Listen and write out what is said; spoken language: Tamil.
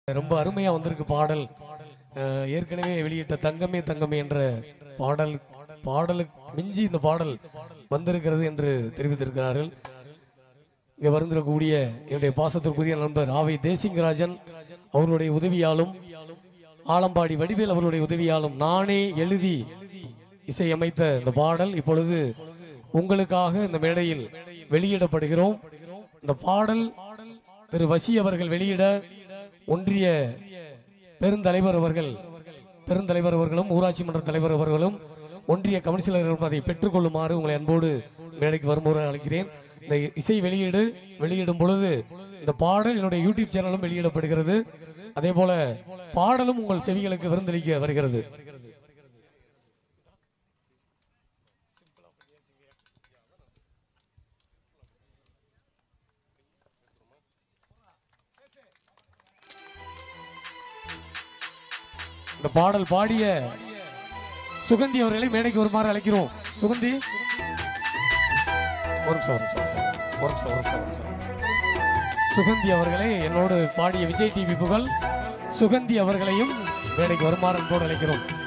ரொம்ப அருமையா வந்திருக்கு பாடல். ஏற்கனவே வெளியிட்ட தங்கமே தங்கமே என்ற பாடலுக்கு மிஞ்சி இந்த பாடல் வந்திருக்கிறது என்று தெரிவித்திருக்கிறார்கள். இங்கே வருந்திருக்கக்கூடிய என்னுடைய பாசத்திற்குரிய நண்பர் ஆவை தேசிங்கராஜன் அவர்களுடைய உதவியாலும் ஆலம்பாடி வடிவேல் அவர்களுடைய உதவியாலும் நானே எழுதி இசையமைத்த இந்த பாடல் இப்பொழுது உங்களுக்காக இந்த மேடையில் வெளியிடப்படுகிறோம். இந்த பாடல் திரு வசி அவர்கள் வெளியிட ஒன்றிய பெருந்தலைவர் அவர்களும் ஊராட்சி மன்ற தலைவர் அவர்களும் ஒன்றிய கவுன்சிலர்களும் அதை பெற்றுக்கொள்ளுமாறு உங்களை அன்போடு மேடைக்கு வருமாறு அழைக்கிறேன். இந்த இசை வெளியிடும் பொழுது இந்த பாடல் என்னுடைய யூடியூப் சேனலும் வெளியிடப்படுகிறது. அதே போல பாடலும் உங்கள் செவிகளுக்கு விருந்தளிக்க வருகிறது. இந்த பாடல் பாடிய சுகந்தி அவர்களை மேடைக்கு வருமாறு அழைக்கிறோம். சுகந்தி சுகந்தி அவர்களை என்னோடு பாடிய விஜய் டிவி புகழ் சுகந்தி அவர்களையும் மேடைக்கு வருமாறு அன்போடு அழைக்கிறோம்.